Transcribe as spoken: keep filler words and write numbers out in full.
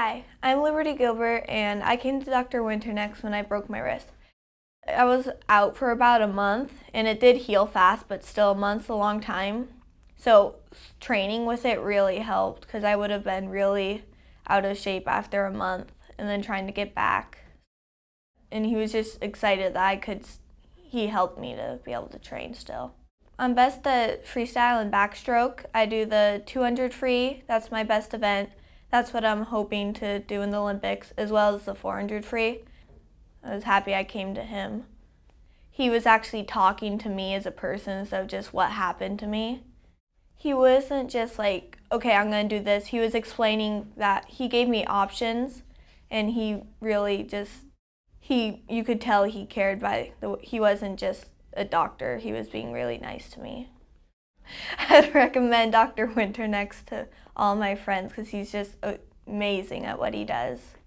Hi, I'm Liberty Gilbert, and I came to Doctor Winternext when I broke my wrist. I was out for about a month, and it did heal fast, but still a month's a long time. So training with it really helped because I would have been really out of shape after a month and then trying to get back. And he was just excited that I could, he helped me to be able to train still. I'm best at freestyle and backstroke. I do the two hundred free, that's my best event. That's what I'm hoping to do in the Olympics, as well as the four hundred free. I was happy I came to him. He was actually talking to me as a person instead of just what happened to me. He wasn't just like, okay, I'm gonna do this. He was explaining that he gave me options, and he really just, he, you could tell he cared by the, he wasn't just a doctor. He was being really nice to me. I'd recommend Doctor Winternext to all my friends because he's just amazing at what he does.